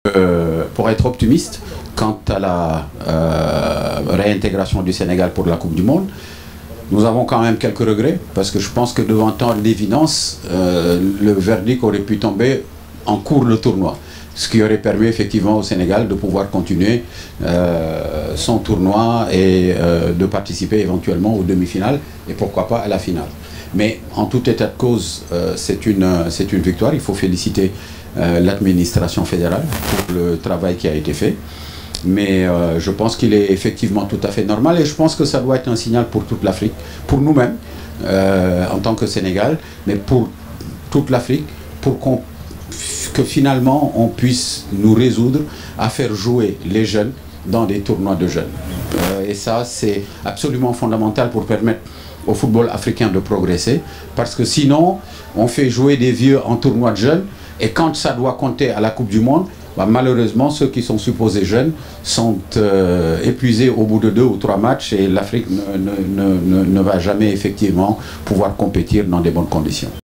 Pour être optimiste quant à la réintégration du Sénégal pour la Coupe du Monde, nous avons quand même quelques regrets, parce que je pense que devant tant d'évidence, le verdict aurait pu tomber en cours de tournoi, ce qui aurait permis effectivement au Sénégal de pouvoir continuer son tournoi et de participer éventuellement aux demi-finales et pourquoi pas à la finale. Mais en tout état de cause, c'est une victoire. Il faut féliciter l'administration fédérale pour le travail qui a été fait. Mais je pense qu'il est effectivement tout à fait normal et je pense que ça doit être un signal pour toute l'Afrique, pour nous-mêmes en tant que Sénégal, mais pour toute l'Afrique, pour que finalement on puisse nous résoudre à faire jouer les jeunes dans des tournois de jeunes. Et ça, c'est absolument fondamental pour permettre au football africain de progresser, parce que sinon, on fait jouer des vieux en tournoi de jeunes, et quand ça doit compter à la Coupe du Monde, bah, malheureusement, ceux qui sont supposés jeunes sont épuisés au bout de 2 ou 3 matchs, et l'Afrique ne va jamais effectivement pouvoir compétir dans des bonnes conditions.